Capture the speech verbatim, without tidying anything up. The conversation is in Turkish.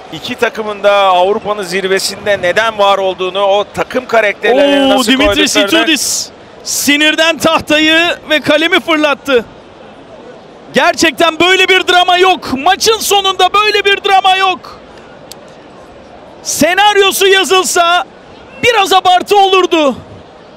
iki takımın da Avrupa'nın zirvesinde neden var olduğunu, o takım karakterlerini Oo, nasıl Dimitris koyduklarını... Itoudis sinirden tahtayı ve kalemi fırlattı. Gerçekten böyle bir drama yok. Maçın sonunda böyle bir drama yok. Senaryosu yazılsa biraz abartı olurdu.